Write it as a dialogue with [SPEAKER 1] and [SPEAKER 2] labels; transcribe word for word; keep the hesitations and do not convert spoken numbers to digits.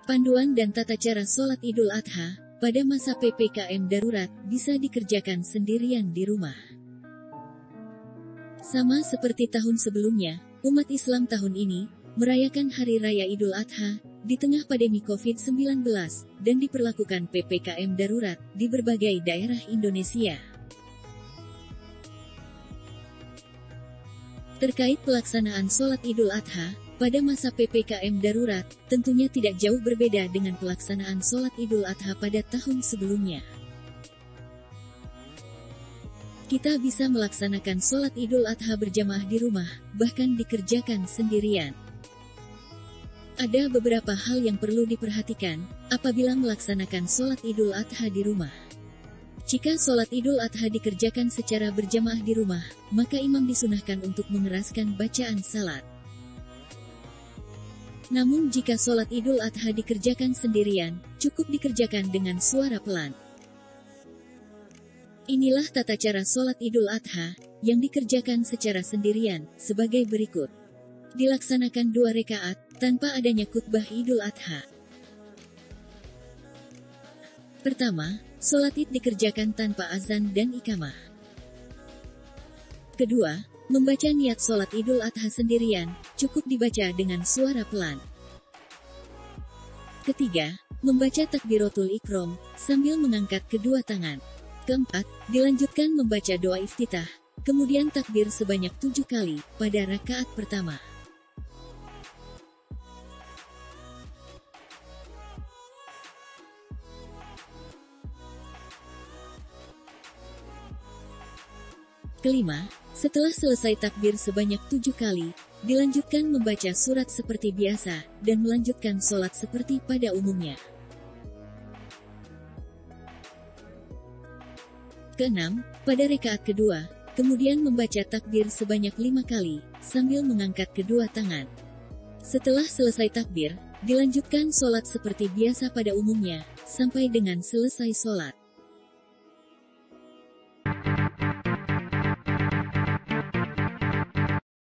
[SPEAKER 1] Panduan dan tata cara sholat Idul Adha pada masa P P K M darurat bisa dikerjakan sendirian di rumah. Sama seperti tahun sebelumnya, umat Islam tahun ini merayakan Hari Raya Idul Adha di tengah pandemi covid sembilan belas dan diperlakukan P P K M darurat di berbagai daerah Indonesia. Terkait pelaksanaan sholat Idul Adha pada masa P P K M darurat, tentunya tidak jauh berbeda dengan pelaksanaan sholat Idul Adha pada tahun sebelumnya. Kita bisa melaksanakan sholat Idul Adha berjamaah di rumah, bahkan dikerjakan sendirian. Ada beberapa hal yang perlu diperhatikan apabila melaksanakan sholat Idul Adha di rumah. Jika sholat Idul Adha dikerjakan secara berjamaah di rumah, maka imam disunahkan untuk mengeraskan bacaan salat. Namun jika sholat Idul Adha dikerjakan sendirian, cukup dikerjakan dengan suara pelan. Inilah tata cara sholat Idul Adha yang dikerjakan secara sendirian, sebagai berikut. Dilaksanakan dua rakaat, tanpa adanya khutbah Idul Adha. Pertama, sholat Id dikerjakan tanpa azan dan iqamah. Kedua, membaca niat sholat Idul Adha sendirian, cukup dibaca dengan suara pelan. Ketiga, membaca takbiratul ihram, sambil mengangkat kedua tangan. Keempat, dilanjutkan membaca doa iftitah, kemudian takbir sebanyak tujuh kali, pada rakaat pertama. Kelima, setelah selesai takbir sebanyak tujuh kali, dilanjutkan membaca surat seperti biasa, dan melanjutkan sholat seperti pada umumnya. Keenam, pada rakaat kedua, kemudian membaca takbir sebanyak lima kali, sambil mengangkat kedua tangan. Setelah selesai takbir, dilanjutkan sholat seperti biasa pada umumnya, sampai dengan selesai sholat.